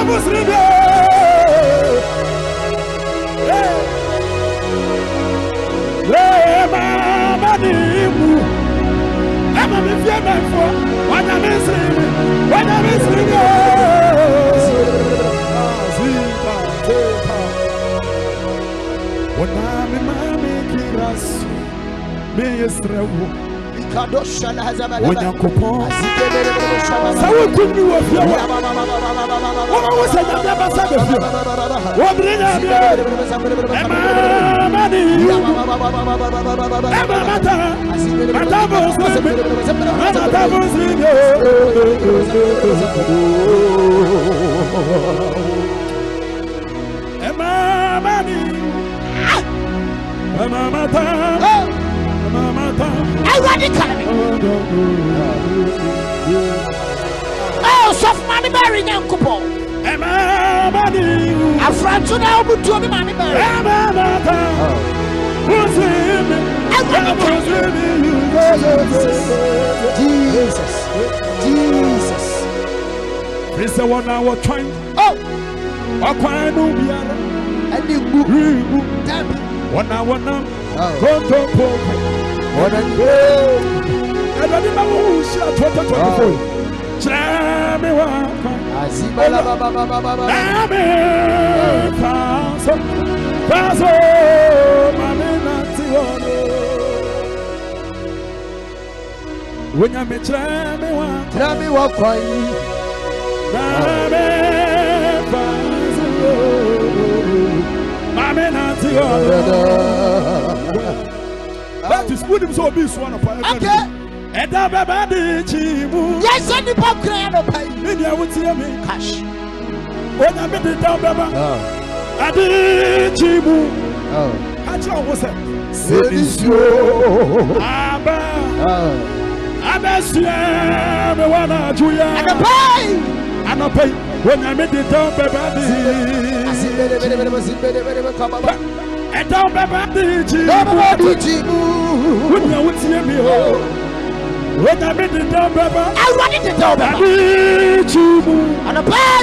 Oh, soft money Mary Yankupo. A friend to now, but to me, Mammy Mary. Jesus. This is the one I was trying. Oh, what kind of beer? And you move. One hour now. Go to Pope. What a day. I don't know who shall 2024. Jammy Waka. I see Baba. Paso, Mammy Nantiwano. When I met Jammy Waka. That is good. So be one of our okay. And I'm a bad chimu. Yes, and the pop crying up. Maybe I would see me cash. When I met the down Baba, I did chimu. I was a Sedisio. Abba. Abba, Wana Julia. And a pay. And a pay. When I met the down Baba, I see and down Baba, when you would see me, when I met the down Baba, I wanted to tell Baba, and a pay.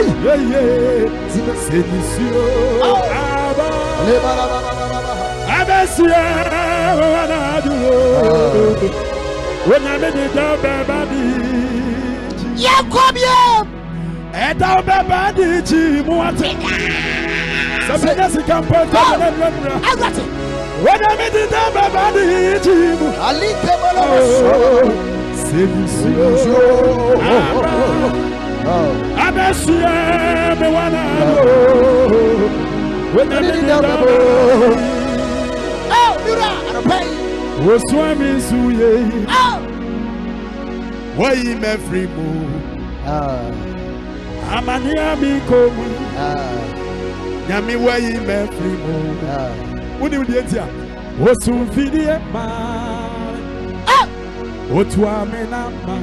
When I met the down Baba, yeah, come here. And down Baba, did you want it? Something else you can put on. I got it. When I met the down Baba, did you? I leave them alone. I'm a shame, the one I know. When I met the down Baba, oh, you're out of pain. Was swimming suye. Oh, why you me free move? Amania mi komu. Nyami why you me free move? What do you do here? What's on video? What's one man?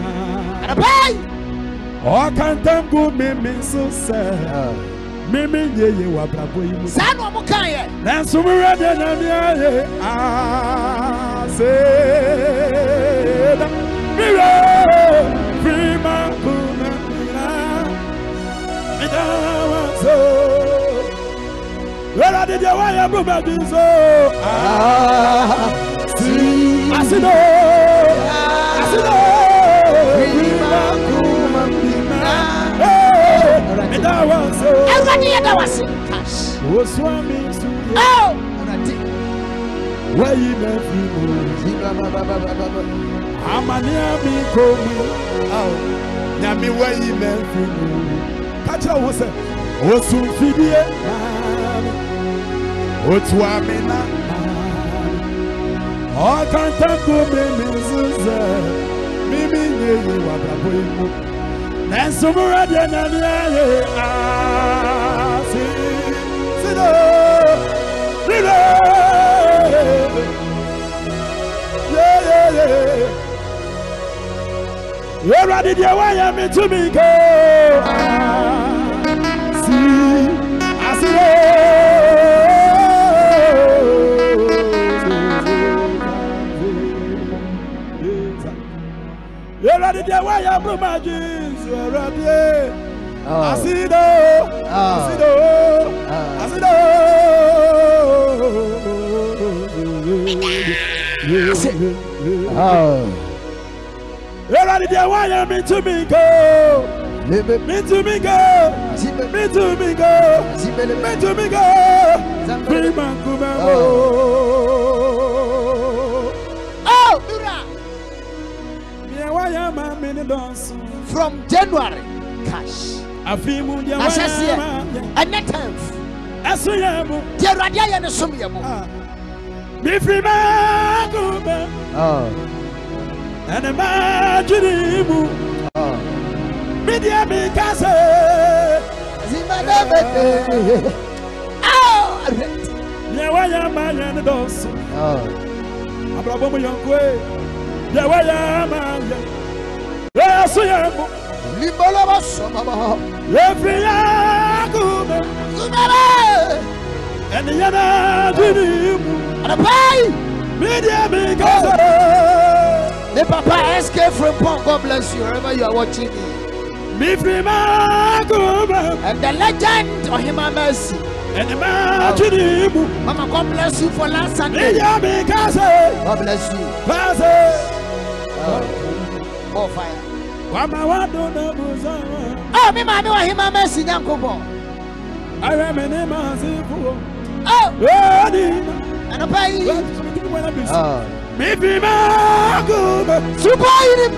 Oh, can't them go me so sad. Mimi ye wa brabo yi. Sanu mo kan ye. Na so mo ready na mi aye. Ah say. Mira. Free man kuna mira. Ida wa so. Where did you why bro baby so? Ah. See. Asido. Asido. Free man kuna mira. That was so. Everybody that was cash. Oh, Swami. Oh, why you never move? Amania be coming. Oh, Yami, why you never move? Catch up was it. Oh, soon Fidie. Oh, Twamina. Oh, can't go, Mimi, you are and so we're ready and you're ready to why I'm to me go. See, I see. You're ready to why I'm from my Jesus. You're ready. Asido. Asido. Asido. Everybody there, why you me to me go? Me to me go. Me to me go. Me to me go. Free man, come on. Oh, Dura. Me why you man me dance From January, cash. Afimu dia why you and net health. Asuyemu. Dear Radia and Sumiamu. Me free man, come on. And imagine him. Media me casa. Yeah, why am I in the dance? I'm probably young way. Yeah, why am I? Yes, I am. Every year, and the other dream. And a pie. Media me casa. The Papa escape from Pong. God bless you wherever you are watching me. Me free man, and the legend of him mercy. And the man, Mama, God bless you for last Sunday. God bless you. More fire. Oh, me man, know him mercy. Yankobo. I remember. Oh, and a pay. Me free man, super him.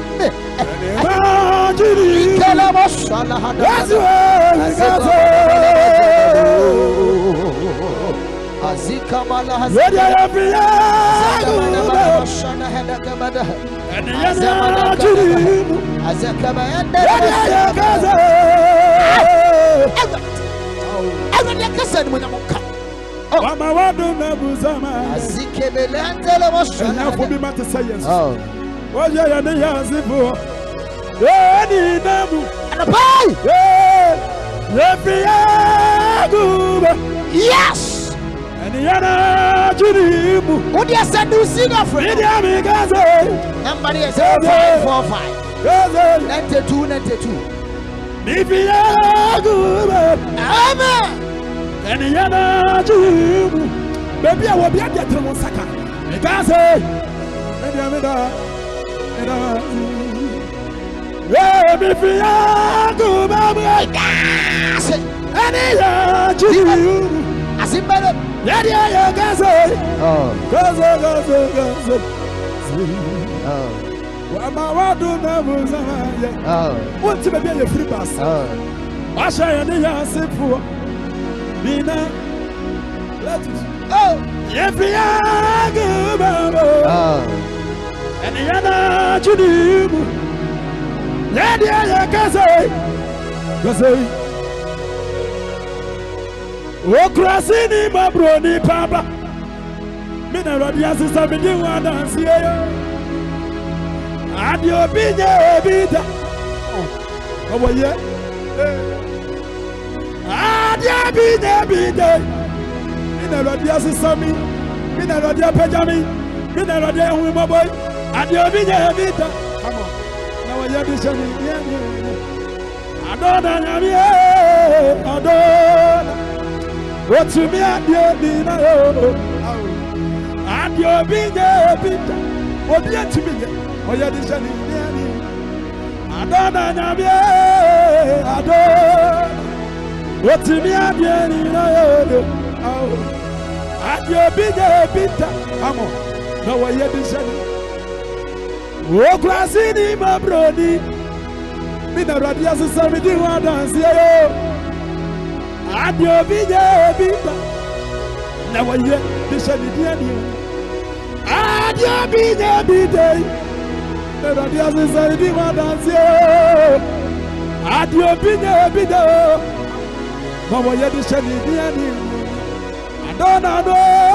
Yes. And the other dream. What do you say? Do you see that friend? Somebody is 545. 92. Amen. And the other dream. Baby, I will be at the Tromosaka. Because what to be a free pass? I shall for Bina. Let us. Oh, every and the other dream. Lady, I can say, oh, crossing in my brony, Papa. Mineral, the assistant, you want to see you. And you'll be there, Bita. Oh, yeah. And you'll be there, Bita. Mineral, the assistant, Mineral, the Pajami, Mineral, the woman boy. And you'll be there, Bita. Come on. Now, you're the Shani. I don't. What to me at your dinner? And you're being a bit. What yet to me? Oh, you're the Shani. I don't. What to me at your dinner? And you're being a bit. Come on. Now, you're the Shani. Oh, classing in my brody. Mina radia sasa midi wa dance yo adio bije bita na waye bisha dia ni adio bije bite na radia sasa midi wa dance yo adio bije bite na waye bisha dia ni adona do